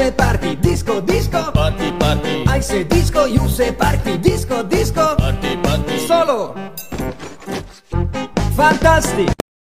say party, disco, disco. Party, party. I say disco, you say party, disco, disco. Party, party. Solo. Fantastico.